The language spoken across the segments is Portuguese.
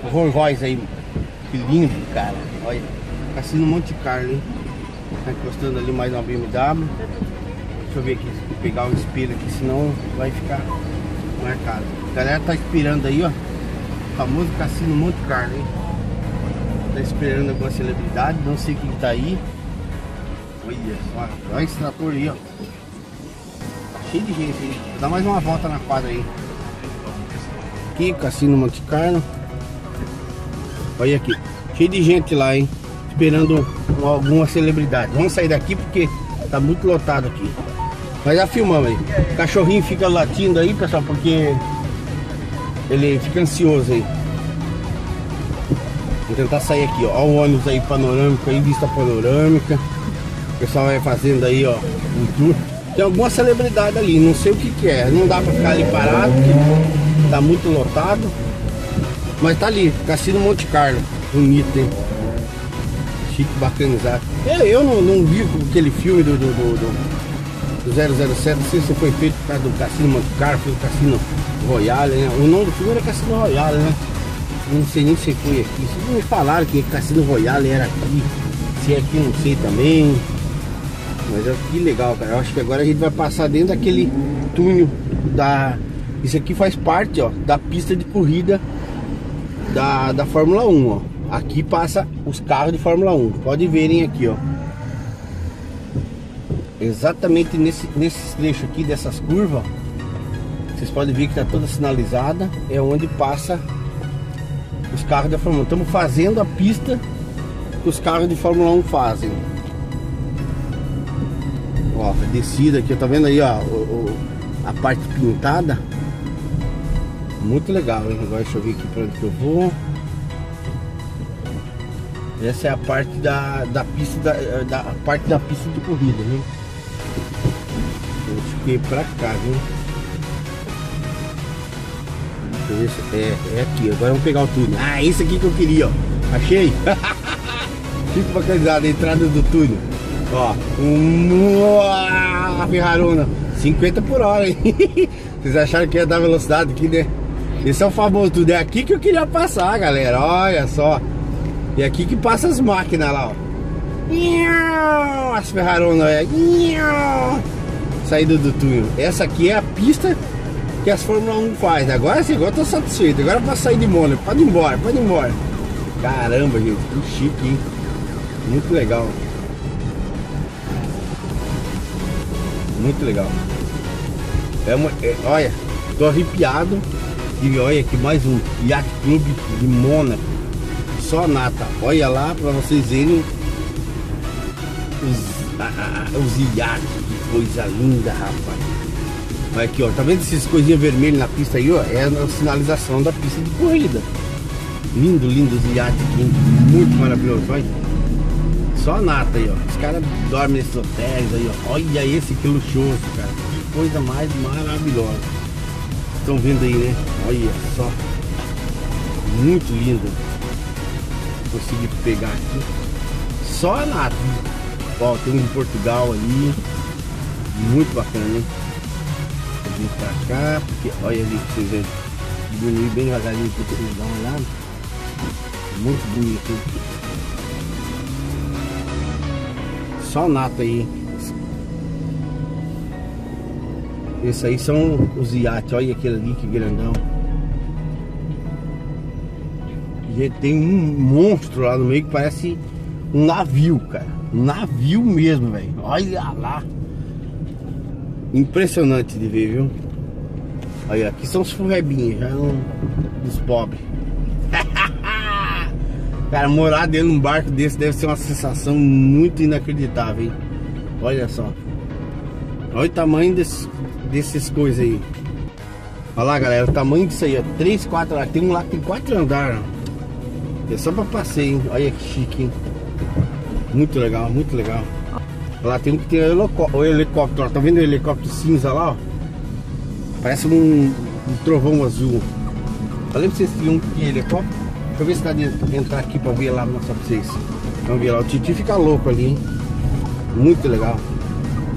Rolls Royce aí. Que lindo, cara. Olha. Cassino Monte Carlo, hein? Tá encostando ali mais uma BMW. Deixa eu ver aqui, vou pegar o espelho aqui, senão vai ficar marcado. A galera tá esperando aí, ó. O famoso Cassino Monte Carlo, hein? Tá esperando alguma celebridade, não sei quem tá aí. Olha só, olha esse trator aí, ó. Tá cheio de gente aí. Vou dar mais uma volta na quadra aí. Aqui, Cassino Monte Carlo. Olha aqui, cheio de gente lá, hein? Esperando alguma celebridade. Vamos sair daqui porque tá muito lotado aqui. Mas já filmamos aí. O cachorrinho fica latindo aí, pessoal, porque ele fica ansioso aí. Vou tentar sair aqui, ó. Olha o ônibus aí panorâmico aí, vista panorâmica. O pessoal vai fazendo aí, ó, um tour. Tem alguma celebridade ali, não sei o que que é. Não dá pra ficar ali parado, porque tá muito lotado. Mas tá ali, Cassino Monte Carlo. Bonito, hein? Chique, bacanizado. Eu não vi aquele filme do 007, não sei se foi feito por causa do Cassino Monte Carlo, foi o Cassino Royale, né? O nome do filme era Cassino Royale, né? Não sei nem se foi aqui. Vocês me falaram que Cassino Royale era aqui. Se é aqui, não sei também. Mas que legal, cara. Eu acho que agora a gente vai passar dentro daquele túnel da... Isso aqui faz parte, ó, da pista de corrida da Fórmula 1, ó. Aqui passa os carros de Fórmula 1. Pode verem aqui, ó. Exatamente nesse trecho aqui dessas curvas, vocês podem ver que tá toda sinalizada. É onde passa os carros da Fórmula 1. Estamos fazendo a pista que os carros de Fórmula 1 fazem. Ó, a descida aqui, tá vendo aí, ó, a parte pintada. Muito legal, hein? Agora deixa eu ver aqui pra onde que eu vou. Essa é a parte da pista da parte da pista de corrida, viu? Eu fiquei pra cá, viu? Deixa eu ver se é aqui. Agora vamos pegar o túnel. Ah, esse aqui que eu queria, ó. Achei. Fico bacanizado, a entrada do túnel. Ó, uma Ferrarona 50 por hora, hein? Vocês acharam que ia dar velocidade aqui, né? Esse é o famoso túnel. É aqui que eu queria passar, galera. Olha só. E aqui que passa as máquinas lá, ó. As Ferraronas, é. Saída do túnel. Essa aqui é a pista que as Fórmula 1 faz. Agora sim, agora eu tô satisfeito. Agora eu posso sair de Mônaco. Pode ir embora, pode ir embora. Caramba, gente, que chique, hein? Muito legal. Muito legal. Olha, tô arrepiado. E olha aqui, mais um Yacht Club de Mônaco. Só nata. Olha lá pra vocês verem os iates. Que coisa linda, rapaz. Olha aqui, ó. Tá vendo essas coisinhas vermelhas na pista aí, ó? É a sinalização da pista de corrida. Lindo, lindo os iates aqui. Muito maravilhoso, olha. Só nata aí, ó. Os caras dormem nesses hotéis aí, ó. Olha esse que luxuoso, cara. Que coisa mais maravilhosa. Estão vendo aí, né? Olha só. Muito lindo. Consegui pegar aqui. Só a nata. Ó, tem um em Portugal ali. Muito bacana, hein? Vou vir pra cá, porque olha ali pra vocês verem. Diminuir bem devagarinho pra vocês darem uma olhada. Muito bonito, hein? Só nata aí. Esses aí são os iates. Olha aquele ali, que grandão. E tem um monstro lá no meio que parece um navio, cara. Um navio mesmo, velho. Olha lá. Impressionante de ver, viu? Olha, aqui são os furrebinhos, já dos pobres. Cara, morar dentro de um barco desse deve ser uma sensação muito inacreditável, hein? Olha só. Olha o tamanho desses coisas aí. Olha lá, galera, o tamanho disso aí, ó. 3, 4 lá. Tem um lá que tem 4 andares, ó. É só pra passeio, hein? Olha que chique, hein? Muito legal, muito legal. Lá tem um que tem o helicóptero, ó. Tá vendo o helicóptero cinza lá, ó? Parece um trovão azul. Falei pra vocês que um helicóptero. Deixa eu ver se dá de entrar aqui pra ver lá, mostrar pra vocês. Vamos ver lá, o Titi fica louco ali, hein? Muito legal.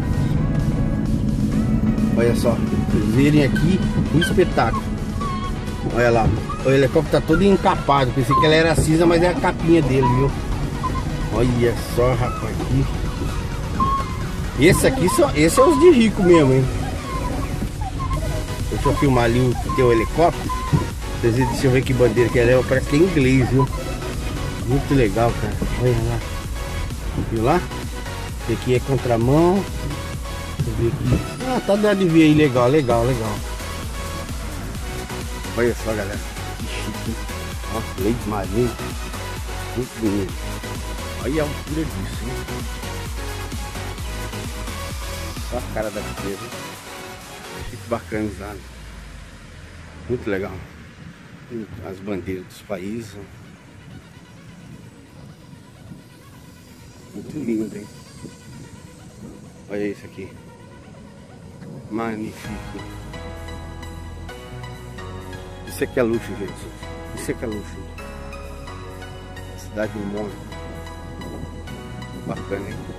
Olha só, vocês verem aqui o espetáculo. Olha lá, o helicóptero tá todo encapado. Pensei que ele era cinza, mas é a capinha dele, viu? Olha só, rapaz, aqui. Esse aqui, esse é os de rico mesmo, hein? Deixa eu filmar ali o teu helicóptero. Deixa eu ver que bandeira que é. Parece que é inglês, viu? Muito legal, cara. Olha lá. Viu lá? Esse aqui é contramão. Deixa eu ver aqui. Ah, tá dando de ver aí. Legal, legal, legal. Olha só, galera. Que chique. Ó, leite marinho. Muito bonito. Olha a altura disso, hein? Olha a cara da beleza. Chique, bacanizado. Muito legal. As bandeiras dos países. Muito lindo, hein? Olha isso aqui. Magnífico. Isso aqui é luxo, gente. Isso aqui é luxo. Cidade do Mônaco. Bacana, hein?